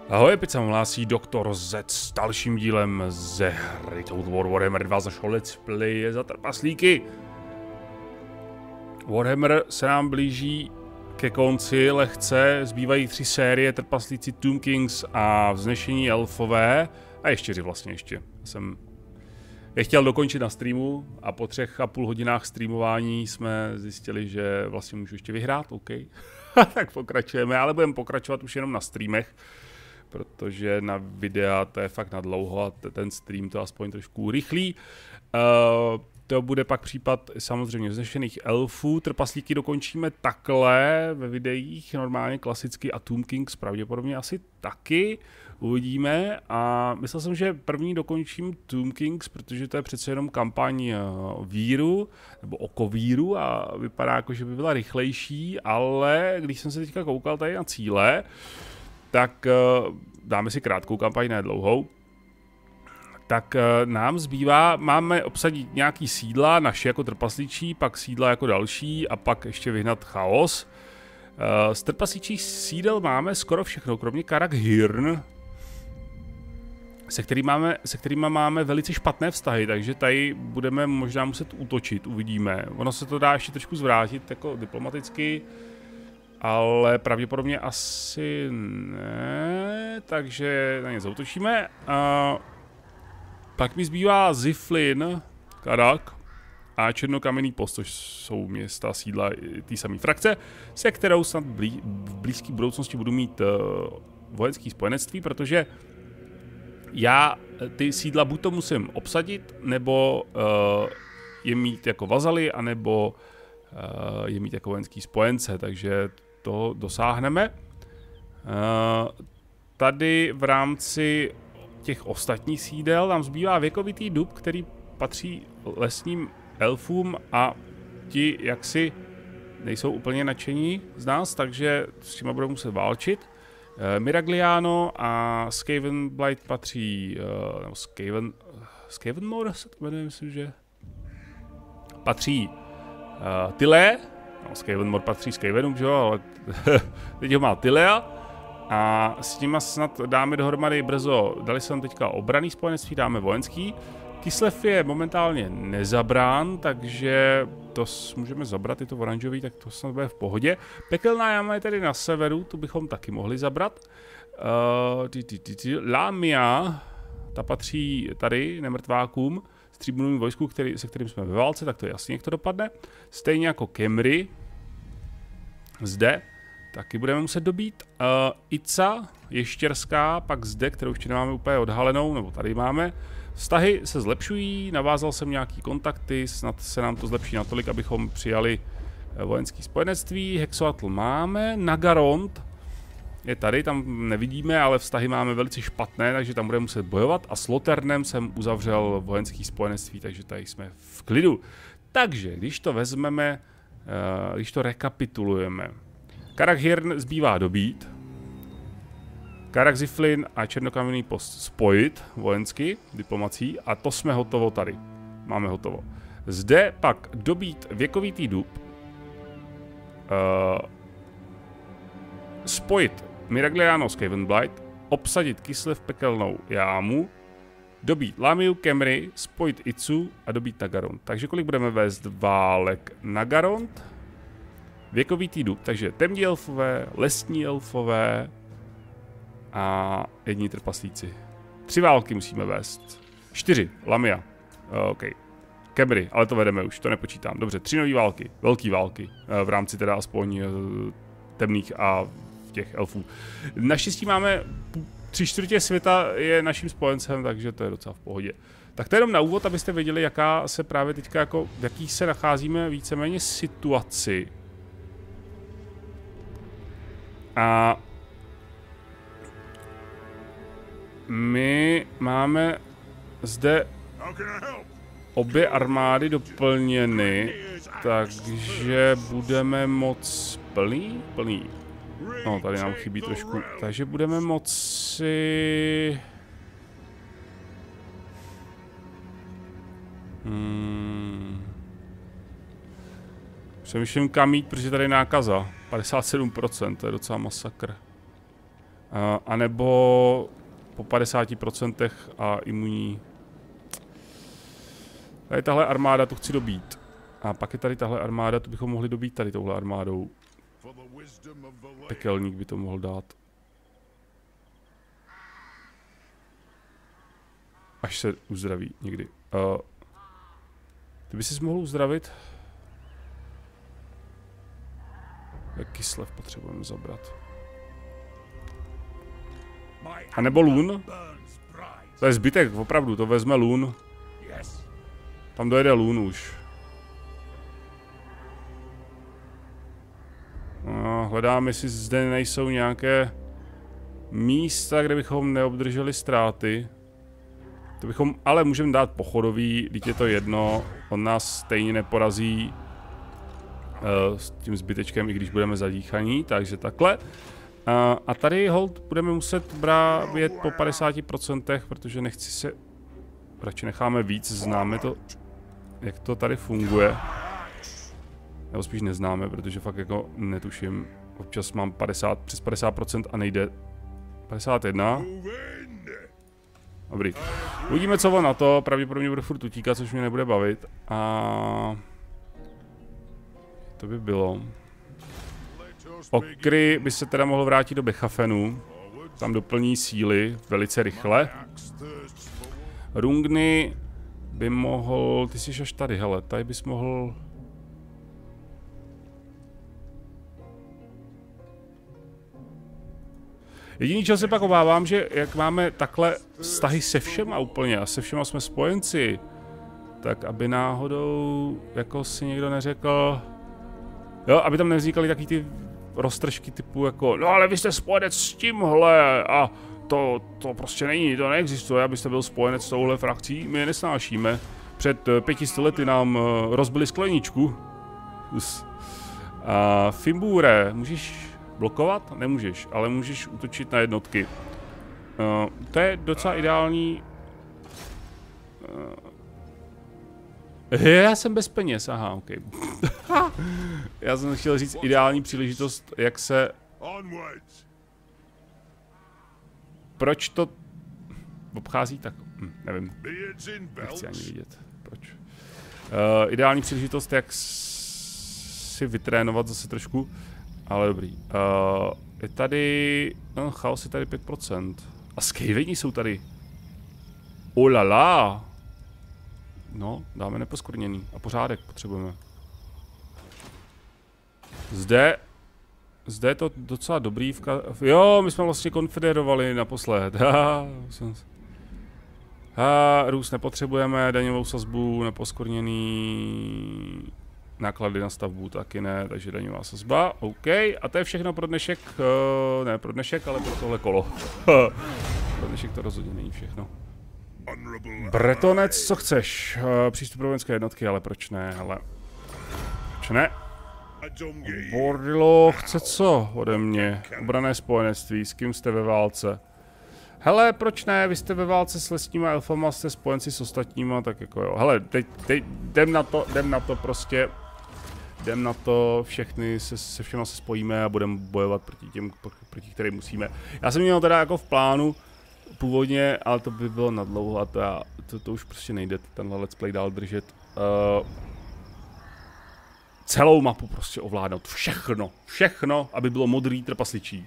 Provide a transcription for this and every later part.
Ahoj, opět se vám hlásí Doktor Z s dalším dílem ze hry Total War Warhammer 2 zašlo Let's Play za trpaslíky. Warhammer se nám blíží ke konci lehce, zbývají 3 série, trpaslíci Tomb Kings a Vznešení elfové. A ještě vlastně jsem je chtěl dokončit na streamu a po 3,5 hodinách streamování jsme zjistili, že vlastně můžu ještě vyhrát, OK. Tak pokračujeme, ale budeme pokračovat už jenom na streamech. Protože na videa to je fakt na dlouho a ten stream to aspoň trošku urychlí. To bude pak případ samozřejmě vznešených elfů. Trpaslíky dokončíme takhle ve videích, normálně klasicky a Tomb Kings pravděpodobně asi taky. Uvidíme a myslel jsem, že první dokončím Tomb Kings, protože to je přece jenom kampaň víru, nebo okovíru a vypadá jako, že by byla rychlejší, ale když jsem se teďka koukal tady na cíle, tak dáme si krátkou kampaň, ne dlouhou. Tak nám zbývá, máme obsadit nějaký sídla, naše jako trpaslíčí, pak sídla jako další a pak ještě vyhnat chaos. Z trpaslíčích sídel máme skoro všechno, kromě Karak-Hirn, se kterými máme velice špatné vztahy, takže tady budeme možná muset útočit, uvidíme. Ono se to dá ještě trošku zvrátit jako diplomaticky, ale pravděpodobně asi ne, takže na ně zautočíme. Pak mi zbývá Ziflin, Karak a Černokamenný post, což jsou města, sídla té samé frakce, se kterou snad v blízké budoucnosti budu mít vojenské spojenectví, protože já ty sídla buď to musím obsadit, nebo je mít jako vazaly, anebo je mít jako vojenský spojence, takže to dosáhneme. Tady v rámci těch ostatních sídel nám zbývá věkovitý dub, který patří lesním elfům a ti jaksi nejsou úplně nadšení z nás, takže s těma budeme muset válčit. Miragliano a Skavenblight patří, nebo Skavenmore se to jmenuje, myslím, že patří Tyle, no, Skavenmore patří Skavenům, že jo, ale teď ho má Tylea a s nima snad dáme dohromady brzo, dali jsem teďka obranný spojenectví, dáme vojenský. Kislev je momentálně nezabrán, takže to můžeme zabrat, je to oranžový, tak to snad bude v pohodě. Pekelná jáma je tady na severu, tu bychom taky mohli zabrat. Lamia, ta patří tady nemrtvákům, stříbrným vojsku, se kterým jsme ve válce, tak to je jasně, jak to dopadne. Stejně jako Kemry, zde, taky budeme muset dobít. Ica, ještěrská, pak zde, kterou ještě nemáme úplně odhalenou, nebo tady máme. Vztahy se zlepšují, navázal jsem nějaký kontakty, snad se nám to zlepší natolik, abychom přijali vojenské spojenectví. Hexoatl máme, Nagarond je tady, tam nevidíme, ale vztahy máme velice špatné, takže tam budeme muset bojovat. A s Loternem jsem uzavřel vojenský spojenectví, takže tady jsme v klidu. Takže, když to vezmeme, když to rekapitulujeme. Karak-Hirn zbývá dobít. Karak-Ziflin a Černokamenný post spojit vojensky, diplomací, a to jsme hotovo tady. Máme hotovo. Zde pak dobít věkovitý dub. Spojit Miragliano s Skavenblight, obsadit Kislev pekelnou jámu, dobít Lamiu, Kemry, spojit Icu a dobít Nagarond. Takže kolik budeme vést válek? Nagarond, věkovitý dub, takže temní elfové, lesní elfové a jední trpaslíci. 3 války musíme vést. 4, Lamia, OK. Kemry, ale to vedeme už, to nepočítám. Dobře, 3 nové války, velké války, v rámci teda aspoň temných a těch elfů. Naštěstí máme 3/4 světa je naším spojencem, takže to je docela v pohodě. Tak to je jenom na úvod, abyste věděli, jaká se právě teďka jako, v jaký se nacházíme víceméně situaci. A my máme zde obě armády doplněny, takže budeme moc plný. No, tady nám chybí trošku, takže budeme moci... Přemýšlím kam jít, protože tady je nákaza. 57%, to je docela masakr. A nebo po 50% a imunní. Tady tahle armáda, tu chci dobít. A pak je tady tahle armáda, tu bychom mohli dobít tady touhle armádou. Pekelník by to mohl dát. Až se uzdraví někdy. Ty by si mohl uzdravit? Jak Kislev potřebujeme zabrat. A nebo Lun? To je zbytek, opravdu, to vezme Lun. Tam dojede Lun už. Hledám, jestli zde nejsou nějaké místa, kde bychom neobdrželi ztráty. To bychom, ale můžeme dát pochodový, teď je to jedno, on nás stejně neporazí s tím zbytečkem, i když budeme zadýchaní, takže takhle. A tady hold budeme muset jet po 50%, protože nechci se, radši necháme víc, známe to, jak to tady funguje. Nebo spíš neznáme, protože fakt jako netuším, občas mám přes 50% a nejde 51. Dobrý. Uvidíme, co on na to, pravděpodobně bude furt utíkat, což mě nebude bavit. A to by bylo. Okry by se teda mohl vrátit do Bechafenu. Tam doplní síly velice rychle. Rungny by mohl, ty jsi až tady, hele, tady bys mohl. Jediný, čeho se pak obávám, že jak máme takhle vztahy se všema úplně a se všema jsme spojenci, tak aby náhodou jako si někdo neřekl, jo, aby tam nevznikaly taky ty roztržky typu jako, no ale vy jste spojenec s tímhle a to prostě není, to neexistuje, abyste byl spojenec s touhle frakcí, my je nesnášíme. Před 500 lety nám rozbili skleničku. A Fimbure, můžeš blokovat? Nemůžeš, ale můžeš útočit na jednotky. To je docela ideální. Já jsem bez peněz, aha, ok. Já jsem chtěl říct ideální příležitost, jak se. Proč to obchází tak? Nevím. Nechci ani vidět. Proč? Ideální příležitost, jak si vytrénovat zase trošku. Ale dobrý. Je tady. No, chaos je tady 5%. A skejvení jsou tady. Olala. No, dáme neposkorněný. A pořádek potřebujeme. Zde je to docela dobrý. Jo, my jsme vlastně konfederovali naposled. Růst nepotřebujeme, daňovou sazbu, neposkorněný. Náklady na stavbu taky ne, takže daňová sazba, OK. A to je všechno pro dnešek, ne pro dnešek, ale pro tohle kolo. Pro dnešek to rozhodně není všechno. Bretonec, co chceš? Přístup pro vojenské jednotky, ale proč ne, hele. Proč ne? Bordilo, chce co ode mě? Obranné spojenectví, s kým jste ve válce? Hele, proč ne, vy jste ve válce s lesníma elfama, jste spojenci s ostatníma, tak jako jo. Hele, teď jdem na to prostě. Jdem na to, všechny se všema se spojíme a budeme bojovat proti kterým musíme. Já jsem měl teda jako v plánu původně, ale to by bylo nadlouho a to už prostě nejde tenhle let's play dál držet. Celou mapu prostě ovládnout, všechno, aby bylo modrý trpasličí.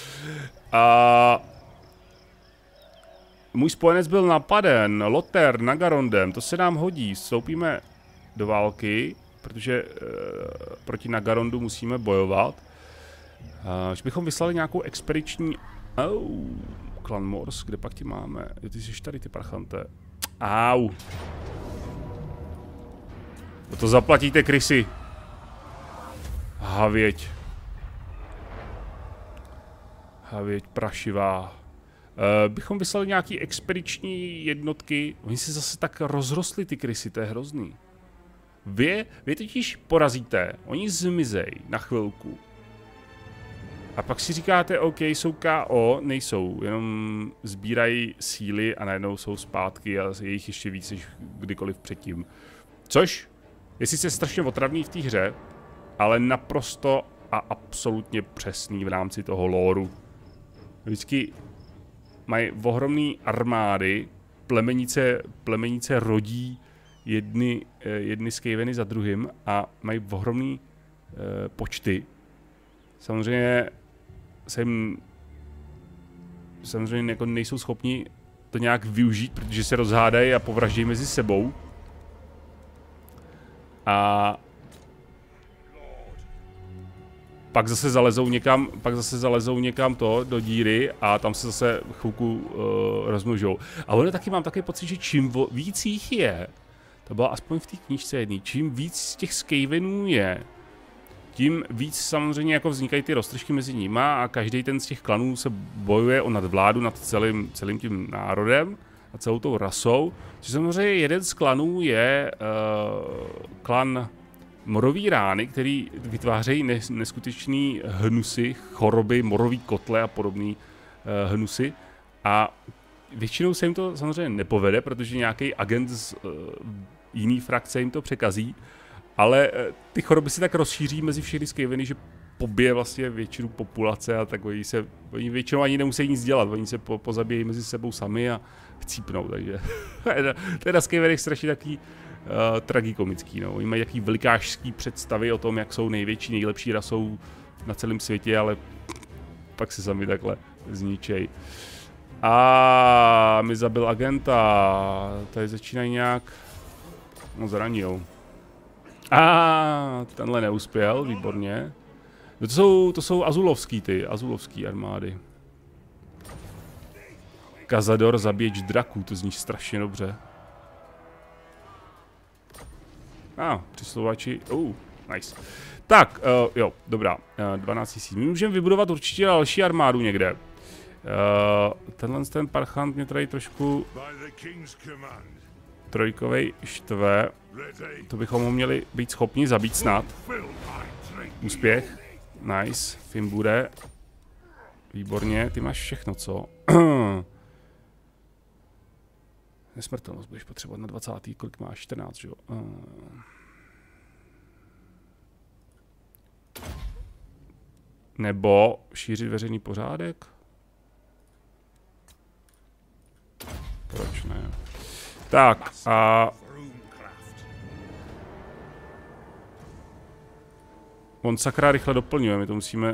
Můj spojenec byl napaden, Lothar Nagarondem, to se nám hodí, vstoupíme do války, protože proti Nagarondu musíme bojovat. Že bychom vyslali nějakou expediční. Klan Mors, kde pak ti máme? Ty jsi tady, ty parchante. Au. To zaplatíte, krysy. Havěť prašivá. Bychom vyslali nějaký expediční jednotky. Oni se zase tak rozrostli, ty krysy, to je hrozný. Vy totiž porazíte, oni zmizej na chvilku. A pak si říkáte, OK, jsou KO, nejsou, jenom sbírají síly a najednou jsou zpátky a je jich ještě víc než kdykoliv předtím. Což je sice strašně otravný v té hře, ale naprosto a absolutně přesný v rámci toho lóru. Vždycky mají ohromné armády, plemenice rodí jedny skaveny za druhým a mají ohromné počty. Samozřejmě jako nejsou schopni to nějak využít, protože se rozhádají a povraždějí mezi sebou. A pak zase zalezou někam do díry a tam se zase chvilku rozmnožou. A ono taky mám takový pocit, že čím víc jich je, to bylo aspoň v té knížce jedný, čím víc z těch skavenů je, tím víc samozřejmě jako vznikají ty roztržky mezi nima a každý ten z těch klanů se bojuje o nadvládu nad celým tím národem a celou tou rasou. Což samozřejmě jeden z klanů je klan Morový rány, který vytvářejí neskutečný hnusy, choroby, morový kotle a podobný hnusy. A většinou se jim to samozřejmě nepovede, protože nějaký agent z jiný frakce jim to překazí. Ale ty choroby se tak rozšíří mezi všechny skaveny, že pobije vlastně většinu populace a tak oni většinou ani nemusí nic dělat, oni se pozabíjejí mezi sebou sami a chcípnou, takže to je na skavenech strašně takový tragikomický, no. Oni mají takový velikářský představy o tom, jak jsou největší, nejlepší rasou na celém světě, ale pak se sami takhle zničej. A mi zabil agenta, tady začínají nějak, no zranil. Tenhle neuspěl, výborně. To jsou azulovský armády. Kazador, zabíječ draků, to zní strašně dobře. Přislovači, nice. Tak, jo, dobrá, 12 000. My můžeme vybudovat určitě další armádu někde. Ten parchant mě tady trošku trojkovej štve. To bychom ho měli být schopni zabít snad. Úspěch. Nice. Fim bude. Výborně. Ty máš všechno, co? Nesmrtelnost budeš potřebovat na 20. Kolik máš? 14, jo? Nebo šířit veřejný pořádek? Proč ne? Tak a... On sakra rychle doplňuje, my to musíme...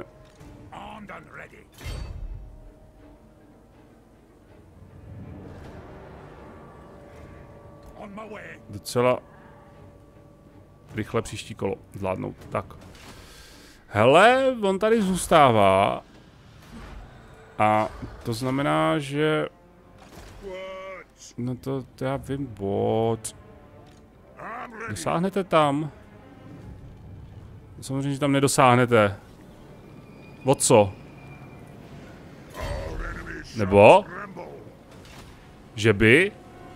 Docela rychle příští kolo zvládnout. Tak. Hele, on tady zůstává. A to znamená, že... No to já vím, bod. Dosáhnete tam? Samozřejmě, že tam nedosáhnete. O co? Nebo? Že by?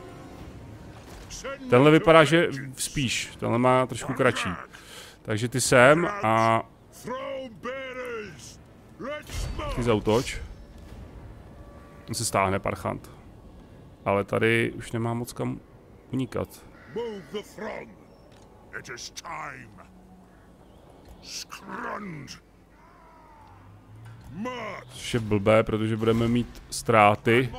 Tenhle vypadá, že spíš. Tenhle má trošku kratší. Takže ty sem a... Ty zautoč. On se stáhne, parchant. Ale tady už nemá moc kam unikat. Což je blbé, protože budeme mít ztráty.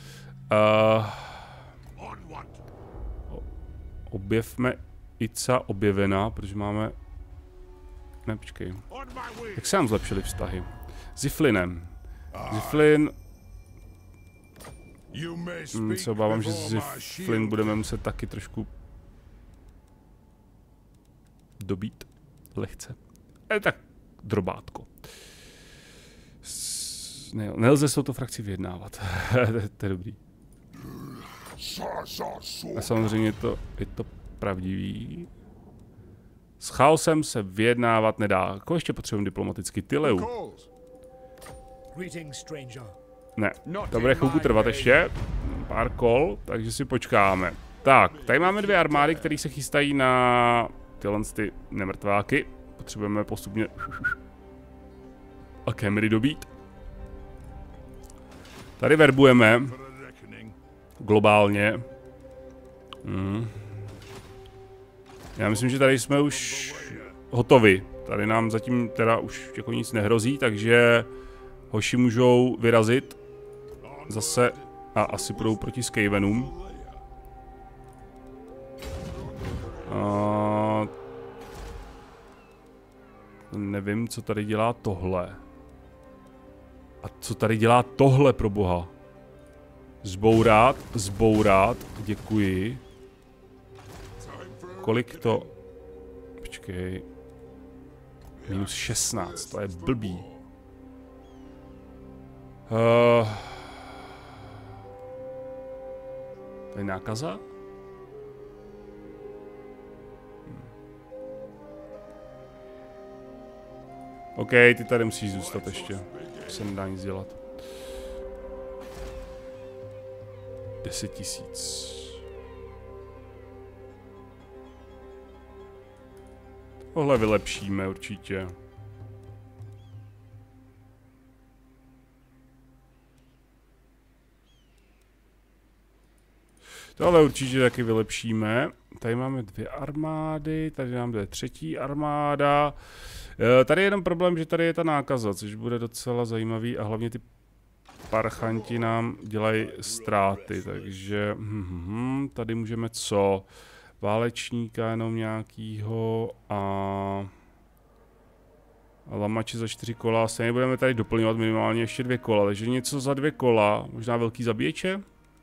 Objevme Ica objevená, protože máme... Ne, počkej. Jak se nám zlepšily vztahy? S Ziflinem. Ziflin... se obávám, že Ziflin budeme muset taky trošku... dobít. Lehce. Tak drobátko. Nelze s touto frakcí vyjednávat. To je dobrý. A samozřejmě je to pravdivý. S chaosem se vyjednávat nedá. Jako ještě potřebujeme diplomaticky Tyleu. Ne, to bude chvilku trvat ještě. Pár kol, takže si počkáme. Tak, tady máme dvě armády, které se chystají na tyhle ty nemrtváky. Potřebujeme postupně a Camery dobít. Tady verbujeme globálně. Já myslím, že tady jsme už hotovi. Tady nám zatím teda už jako nic nehrozí, takže Hoši můžou vyrazit. Zase a asi půjdou proti Skavenům. Nevím, co tady dělá tohle. A co tady dělá tohle, pro boha? Zbourat, děkuji. Kolik to... Počkej. Minus 16, to je blbý. To je nákaza? OK, ty tady musíš zůstat ještě. Se nedá nic dělat. 10 000. Tohle vylepšíme určitě. Tohle určitě taky vylepšíme. Tady máme 2 armády, tady máme 3. armáda. Tady je jenom problém, že tady je ta nákaza, což bude docela zajímavý a hlavně ty parchanti nám dělají ztráty, takže tady můžeme co? Válečníka jenom nějakýho a lamače za 4 kola. Stejně budeme tady doplňovat minimálně ještě 2 kola, takže něco za 2 kola, možná velký zabíječe?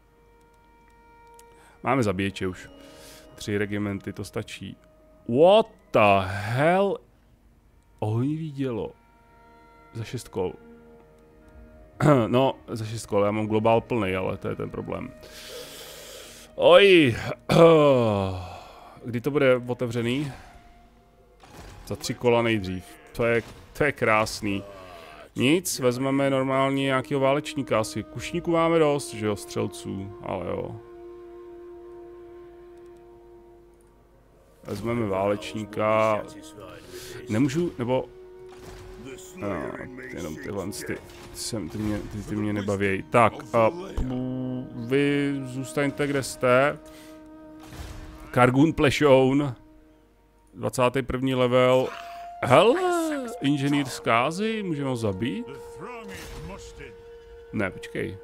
Máme zabíječe už. 3 regimenty, to stačí. What the hell? Ohnivý dělo. Za 6 kol. No, za 6 kol, já mám globál plný, ale to je ten problém. Oj. Kdy to bude otevřený? Za 3 kola nejdřív. To je krásný. Nic, vezmeme normálně nějakého válečníka asi. Kušníků máme dost, že jo, střelců, ale jo. Vezmeme válečníka. Nemůžu, nebo... jenom tyhle, ty mě nebaví. Tak, vy zůstaňte, kde jste. Kargun Plešoun. 21. level. Hele, inženýr zkázy, můžeme ho zabít? Ne, počkej.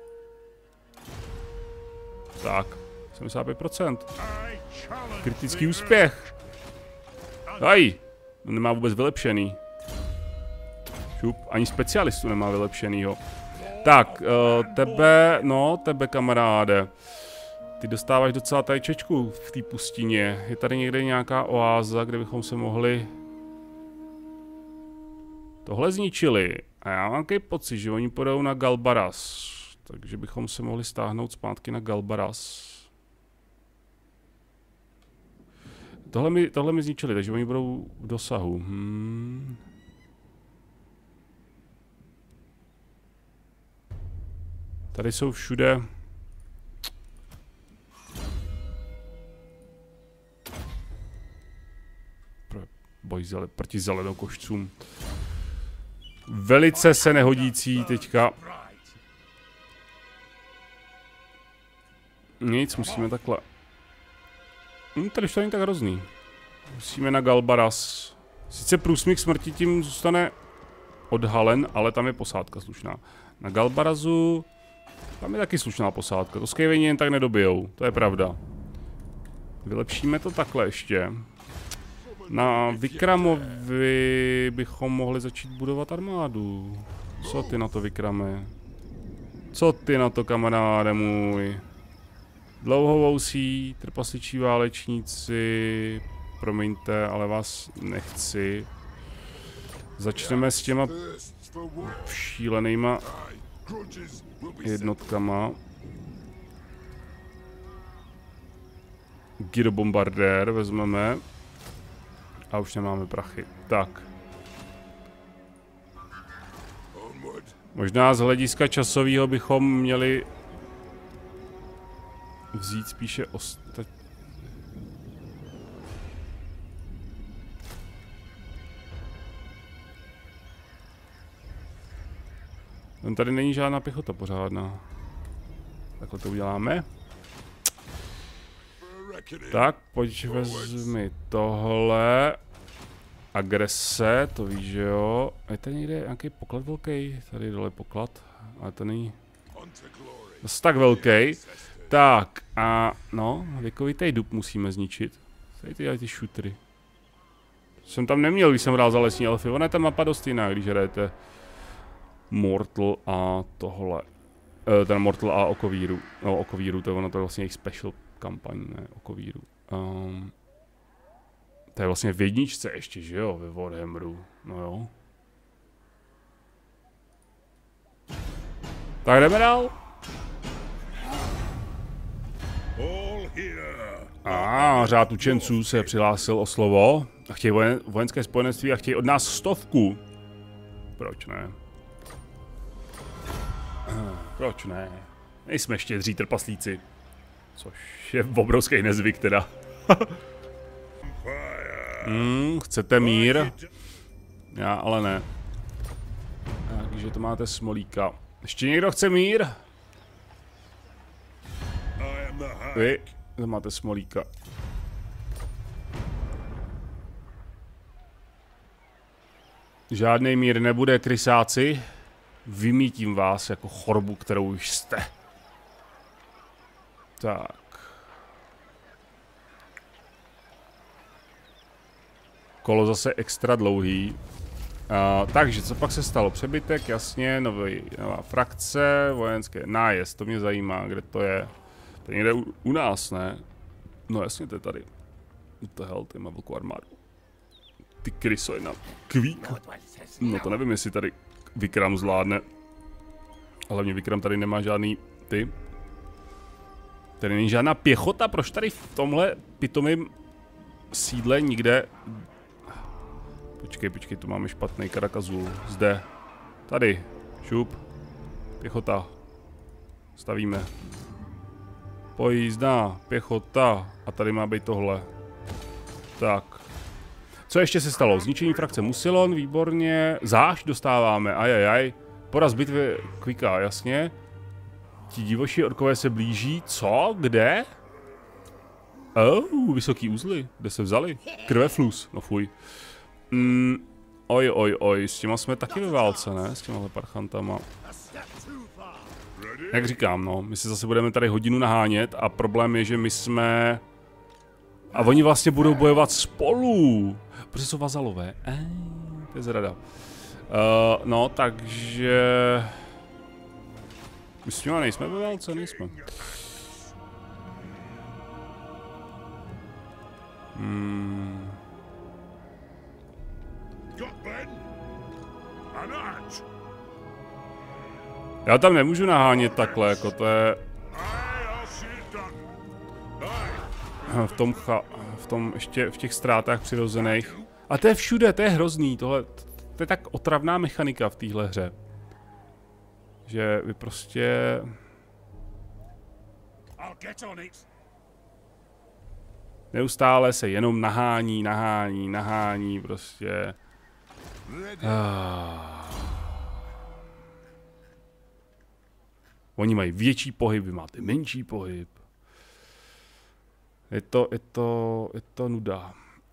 Tak, 75%. Kritický úspěch. Aj, nemá vůbec vylepšený. Šup, ani specialistu nemá vylepšenýho. Tak, tebe kamaráde. Ty dostáváš docela tady čečku v té pustině. Je tady někde nějaká oáza, kde bychom se mohli... Tohle zničili. A já mám takový pocit, že oni půjdou na Galbaras. Takže bychom se mohli stáhnout zpátky na Galbaras. Tohle mi zničili, takže oni budou v dosahu. Tady jsou všude... Boj proti zelenokošcům. Velice se nehodící teďka. Nic, musíme takhle. Tady už to není tak hrozný. Musíme na Galbaras. Sice průsmyk smrti tím zůstane odhalen, ale tam je posádka slušná. Na Galbarazu tam je taky slušná posádka. To Skaveni jen tak nedobijou, to je pravda. Vylepšíme to takhle ještě. Na Vikramovi bychom mohli začít budovat armádu. Co ty na to, Vikrame? Co ty na to, kamaráde můj? Dlouhovousí, trpasličí válečníci. Promiňte, ale vás nechci. Začneme s těma šílenýma jednotkama. Gyrobombardér vezmeme. A už nemáme prachy. Tak. Možná z hlediska časového bychom měli vzít spíše ostatní. Tady není žádná pěchota pořádná. Takhle to uděláme. Tak, pojď vezmi tohle. agrese, to víš, že jo. Je tady někde nějaký poklad velký? Tady dole poklad, ale to není zase tak velký. Tak a no, věkovitý dub musíme zničit. Tady ty ty šutry. Jsem tam neměl, když jsem hrál za lesní elfy. Ona je ta mapa dost jiná, když hrajete Mortal a tohle. Ten Mortal a Okovíru. No, Okovíru, to je ono, to je vlastně jejich special kampaň, ne Okovíru. To je vlastně v jedničce ještě, že jo, ve Warhammeru. No jo. Tak jdeme dál. Řád učenců se přihlásil o slovo. A chtějí vojenské spojenectví a chtějí od nás 100. Proč ne? Proč ne? Nejsme štědří trpaslíci. Což je obrovský nezvyk teda. Chcete mír? Já ale ne. Takže to máte smolíka. Ještě někdo chce mír? Vy? To máte smolíka. Žádný mír nebude, krysáci. Vymítím vás jako chorobu, kterou už jste. Tak. Kolo zase extra dlouhý. Takže, co pak se stalo? Přebytek, jasně, nová frakce, vojenské nájezd, to mě zajímá, kde to je. To je někde u nás, ne? No jasně, to je tady. To hell, ty má velkou armádu. Ty kryso je na kvík. No to nevím, jestli tady Vikram zvládne. Hlavně Vikram tady nemá žádný ty. Tady není žádná pěchota, proč tady v tomhle pitomým sídle nikde... Počkej, tu máme špatný Karakazul. Zde. Tady. Šup. Pěchota. Stavíme. Pojízdná. Pěchota. A tady má být tohle. Tak. Co ještě se stalo? Zničení frakce Musilon, výborně. Zášť dostáváme, ajajaj. Poraz bitvy Kvika, jasně. Ti divoší orkové se blíží. Co? Kde? Vysoký uzly. Kde se vzali? Krveflus. No fuj. Oj, s těma jsme taky ve válce, ne? S těma parchantama. Jak říkám, no, my si zase budeme tady hodinu nahánět a problém je, že my jsme... A oni vlastně budou bojovat spolu, protože jsou vazalové. To je zrada. No, takže... My s těma nejsme ve válce, nejsme. Já tam nemůžu nahánět takhle, jako to je... v těch ztrátách přirozených. A to je všude, to je hrozný, tohle, to je tak otravná mechanika v téhle hře. Že vy prostě... Neustále se jenom nahání, prostě... Oni mají větší pohyb, vy máte menší pohyb. Je to nuda.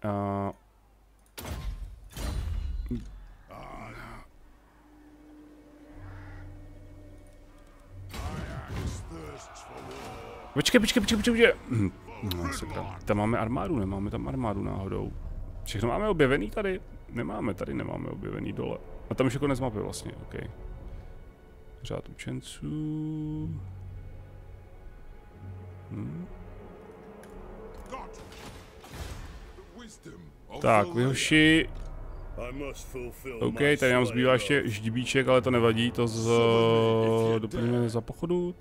Počkej. No, tam máme armádu, nemáme tam armádu náhodou. Všechno máme objevený tady? Tady nemáme objevený dole. A tam už jako nezmapy vlastně, ok. Řád učenců. Tak, vyhoši. OK, tady nám zbývá ještě ždibíček, ale to nevadí, to doplníme za pochodu,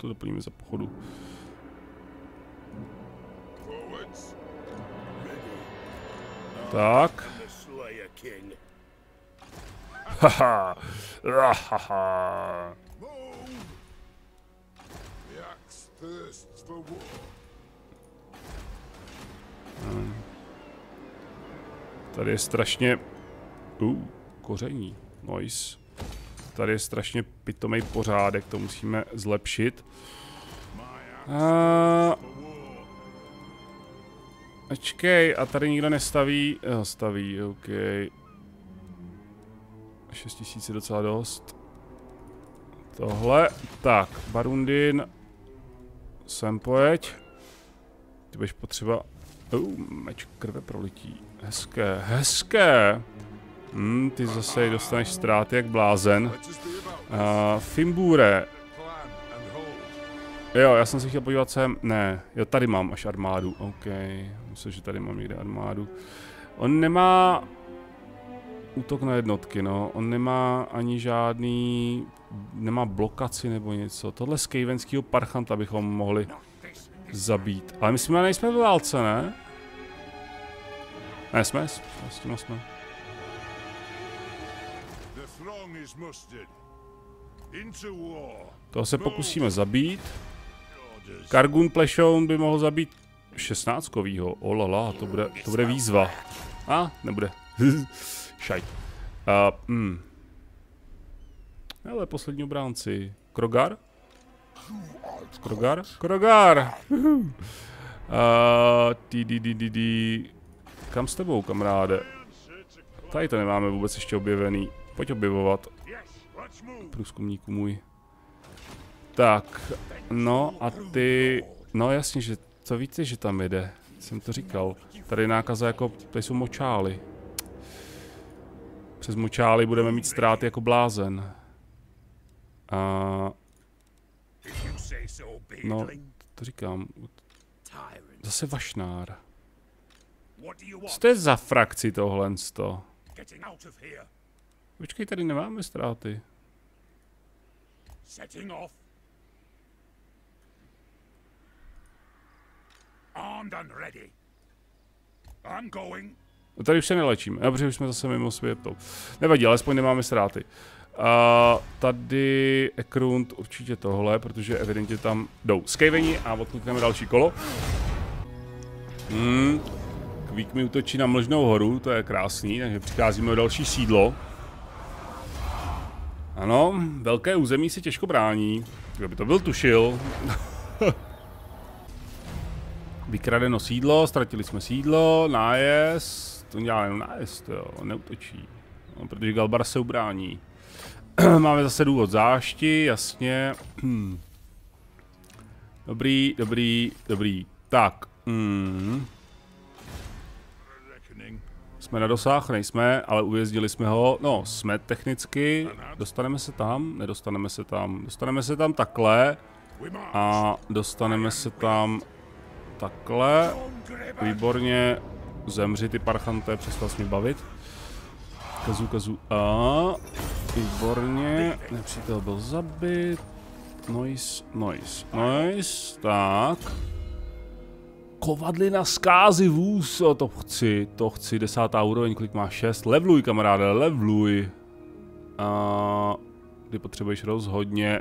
Tak. Haha. Tady je strašně... koření. Nice. Tady je strašně pitomej pořádek, to musíme zlepšit. Počkej, a tady nikdo nestaví? Jo, staví, OK. 6000 je docela dost. Tohle. Tak, Barundin. Sem pojď. Ty budeš potřeba... meč krve prolití. Hezké, hezké. Ty zase dostaneš ztráty jak blázen. Fimbure. Jo, já jsem se chtěl podívat sem. Ne, jo, tady mám až armádu. OK, myslím, že tady mám někde armádu. On nemá útok na jednotky, no. On nemá ani žádný... Nemá blokaci nebo něco. Tohle skejvenskýho parchanta bychom mohli zabít. Ale my jsme nejsme v válce, ne? Ne, jsme. S tím jsme. Toho se pokusíme zabít. Kargun Plešoun by mohl zabít 16kovýho. Olala, to bude výzva. Nebude. Šajt. Ale poslední obránci. Krogar? Krogar! Kam s tebou, kamaráde? Tady to nemáme vůbec ještě objevený. Pojď objevovat. Průzkumníku můj. Tak, no a ty... No jasně, že co víte, že tam jede. Jsem to říkal. Tady je nákaza jako... Tady jsou močály. Přes močály budeme mít ztráty jako blázen. No, to říkám. Zase Vašnár. Co to je za frakci tohle? Počkej, tady nemáme ztráty. No tady už se nelečíme, protože už jsme zase mimo světou. Nevadí, alespoň nemáme ztráty. Tady Ekrund určitě tohle, protože evidentně tam jdou skejveni a odklikneme další kolo. Kvík mi útočí na Mlžnou horu, to je krásný, takže přicházíme o další sídlo. Ano, velké území si těžko brání, kdo by to byl tušil. Vykradeno sídlo, ztratili jsme sídlo, nájezd, to dělá jenom nájezd, jo, neútočí, no, protože Galbar se ubrání. Máme zase důvod zášti, jasně. Dobrý. Tak. Jsme na dosah, nejsme, ale ujezdili jsme ho. No, jsme technicky. Dostaneme se tam? Nedostaneme se tam. Dostaneme se tam takhle. A dostaneme se tam takhle. Výborně. Zemři ty parchante, přestal jsi mi bavit. Kazu. Výborně. Nepřítel byl zabit. Noise. Tak. Kovadlina zkázy vůz. To chci. 10. úroveň, kolik má 6. Levluj, kamaráde, levluj. Kdy potřebuješ rozhodně.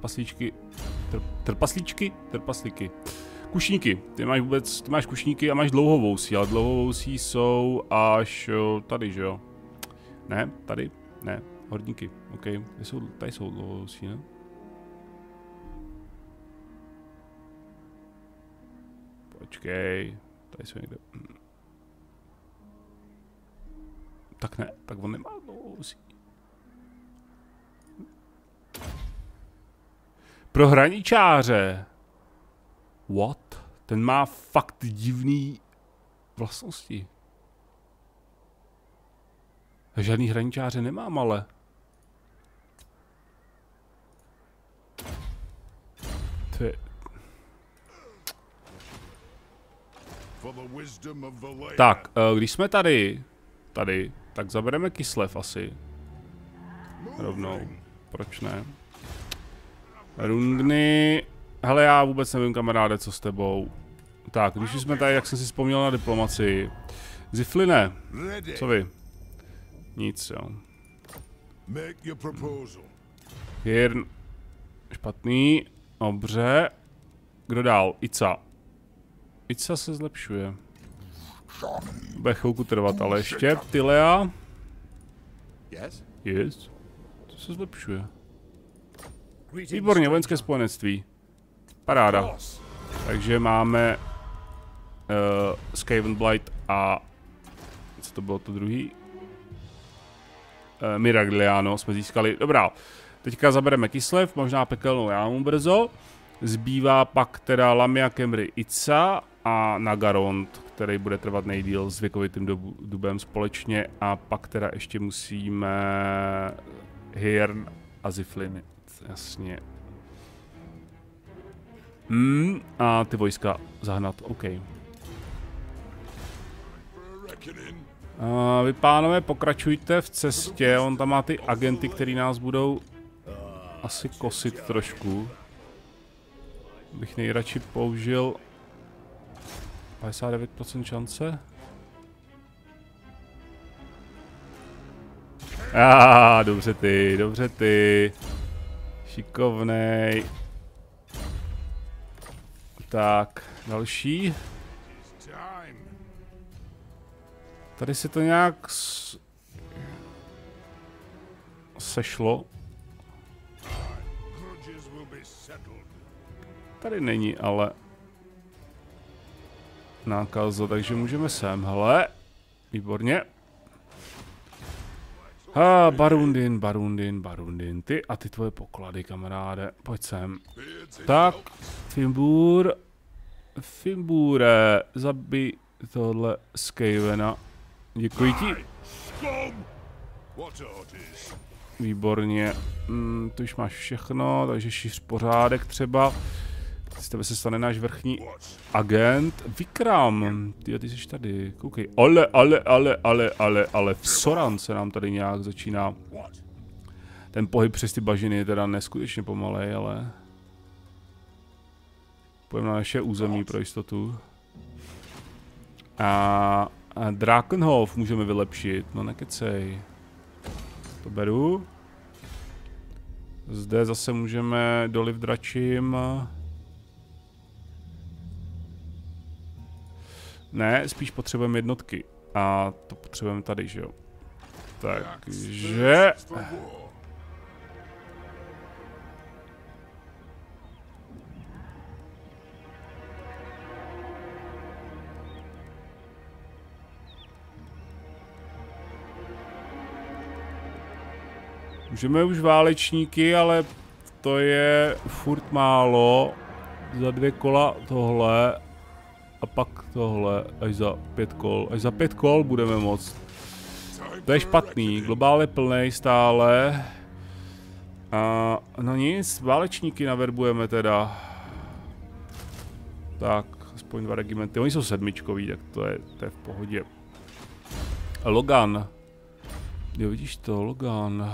Trpaslíky. Kušníky. Ty máš kušníky a máš dlouhovousí, ale dlouhovousí jsou až tady, že jo? Ne, tady? Ne, horníky, OK. Tady jsou dlouhovousí, ne? Počkej, tady jsou někde. Tak ne, tak on nemá dlouhovousí. Pro hraničáře. What? Ten má fakt divný vlastnosti. Žádný hraničáře nemám, ale. To je... Tak, když jsme tady, tak zabereme Kislev asi. Rovnou. Proč ne? Rungny. Hele, já vůbec nevím, kamaráde, co s tebou. Tak, když jsme tady, jak jsem si vzpomněl na diplomaci. Zifline, co vy? Nic, jo. Hirn. Špatný. Dobře. Kdo dál? Ica. Ica se zlepšuje. Bude chvilku trvat, ale ještě. Tylea. Yes. To se zlepšuje. Výborně, vojenské spojenectví. Paráda. Takže máme Skaven Blight a co to bylo to druhý? Miragliano jsme získali. Dobrá, teďka zabereme Kislev, možná pekelnou jámu brzo. Zbývá pak teda Lamia, Khemri, Ica a Nagarond, který bude trvat nejdýl s věkovitým dubem společně. A pak teda ještě musíme Hirn a Ziflin, jasně. A ty vojska zahnat, OK. Vy pánové pokračujte v cestě, on tam má ty agenty, který nás budou asi kosit trošku. Bych nejradši použil 59% šance. Dobře ty. Šikovnej. Tak, další. Tady se to nějak sešlo. Tady není ale nákazo, takže můžeme sem. Hele, výborně. Barundin. Ty a ty tvoje poklady, kamaráde. Pojď sem. Tak, Fimbure, zabij tohle Skavena. Děkuji ti. Výborně. Tu už máš všechno, takže šíř pořádek třeba. Z tebe se stane náš vrchní agent. Vikram. Ty jsi tady. Koukej. Ale v Soran se nám tady nějak začíná. Ten pohyb přes ty bažiny je teda neskutečně pomalej, ale... Pojďme na naše území pro jistotu. A Drakenhof můžeme vylepšit. No nekecej. To beru. Zde zase můžeme doliv dračím. Ne, spíš potřebujeme jednotky. A to potřebujeme tady, že jo. Takže... Můžeme už válečníky, ale to je furt málo. Za 2 kola tohle. A pak tohle, až za 5 kol. Až za 5 kol budeme moct. To je špatný, globál je plnej stále. A no nic, válečníky naverbujeme teda. Tak, aspoň 2 regimenty. Oni jsou 7, tak to je v pohodě. A Logan. Jo, vidíš to, Logan.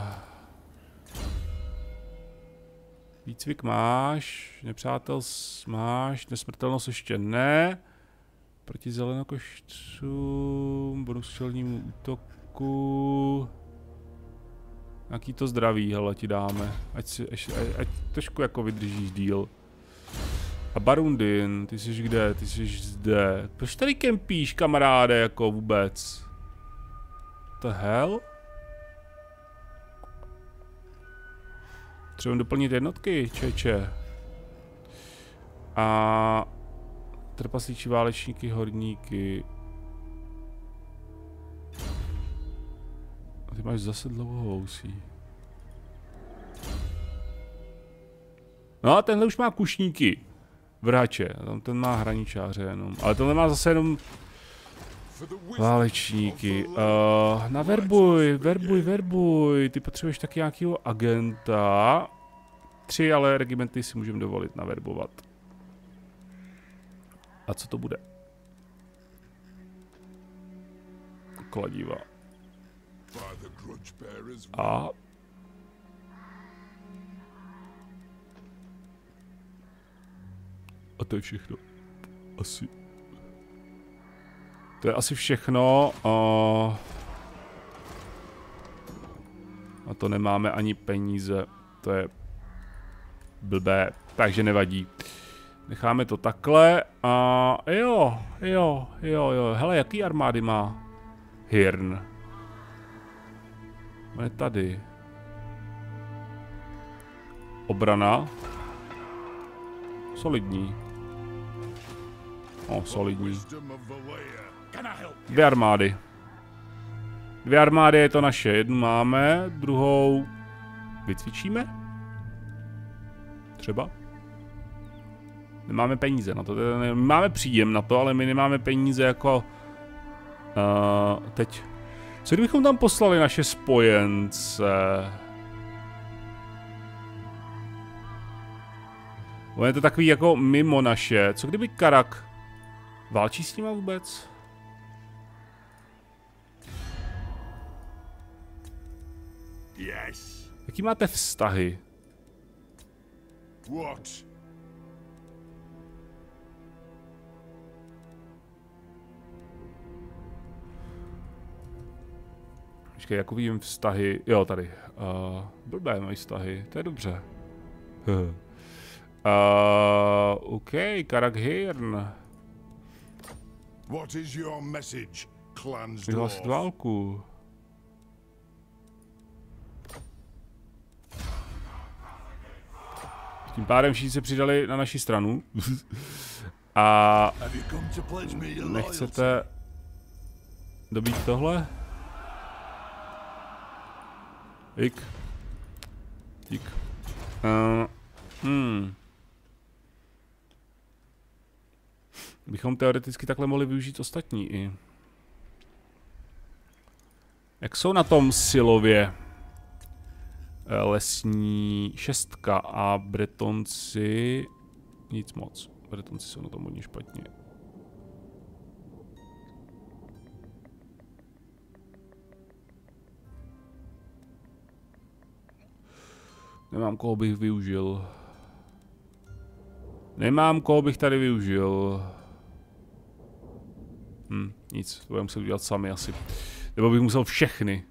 Výcvik máš, nepřátel máš, nesmrtelnost ještě ne. Proti zelenokošcům, brustřelnímu útoku. Jaký to zdraví, hele, ti dáme. Ať trošku jako vydržíš díl. A Barundin, ty jsi kde? Ty jsi zde. Proč tady kempíš, kamaráde, jako vůbec? The hell? Třeba doplnit jednotky, čeče. A trpaslíči, válečníky, horníky. A ty máš zase dlouhohousí. No a tenhle už má kušníky. Vrhače, ten má hraničáře jenom. Ale tenhle má zase jenom válečníky. Verbuj. Ty potřebuješ taky nějakého agenta. 3 ale regimenty si můžeme dovolit naverbovat. A co to bude? Kladiva. A to je všechno. Asi. To je asi všechno. A to nemáme ani peníze. To je blbé, takže nevadí. Necháme to takhle a jo. Hele, jaký armády má Hirn? On je tady. Obrana. Solidní. Solidní. 2 armády. 2 armády je to naše. Jednu máme, druhou vycvičíme? Třeba? Nemáme peníze na to. Máme příjem na to, ale my nemáme peníze jako... teď. Co kdybychom tam poslali naše spojence? On je to takový jako mimo naše. Co kdyby Karak válčí s nima vůbec? Yes. Jaký máte vztahy? What? Počkej, jako vím vztahy. Jo, tady. Blbé mají vztahy, to je dobře. OK, Karak Hirn. What is your message, Clansdorf? Vyhlásit válku. Tím pádem všichni se přidali na naši stranu. A nechcete dobít tohle? Dík. Bychom teoreticky takhle mohli využít ostatní i. Jak jsou na tom silově? Lesní 6 a Bretonci nic moc. Bretonci jsou na tom hodně špatně. Nemám koho bych využil. Nemám koho bych tady využil. Nic, to budeme muset udělat sami asi. Nebo bych musel všechny.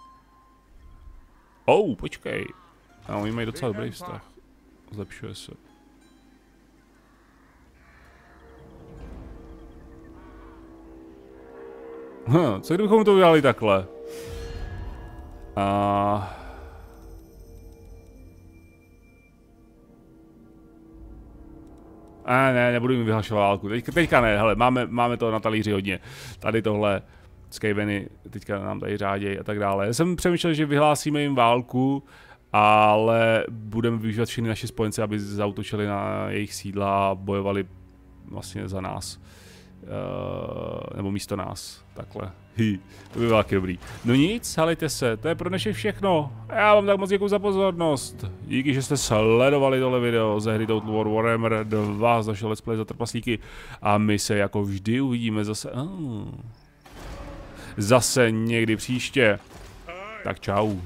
Počkej. No, oni mají docela dobrý vztah. Zlepšuje se. Co kdybychom to udělali takhle? Ne, nebudu jim vyhlašovat válku. Teďka ne, hele, máme to na talíři hodně. Tady tohle Skaveny teďka nám tady řádějí a tak dále. Já jsem přemýšlel, že vyhlásíme jim válku, ale budeme využívat všechny naše spojence, aby zaútočili na jejich sídla a bojovali vlastně za nás. Nebo místo nás, takhle. To by bylo taky dobrý. No nic, halejte se, to je pro dnešek všechno. Já vám tak moc děkuji za pozornost. Díky, že jste sledovali tohle video ze hry Total War Warhammer 2 z našeho Let's Play za trpaslíky. A my se jako vždy uvidíme zase... Zase někdy příště. Tak čau.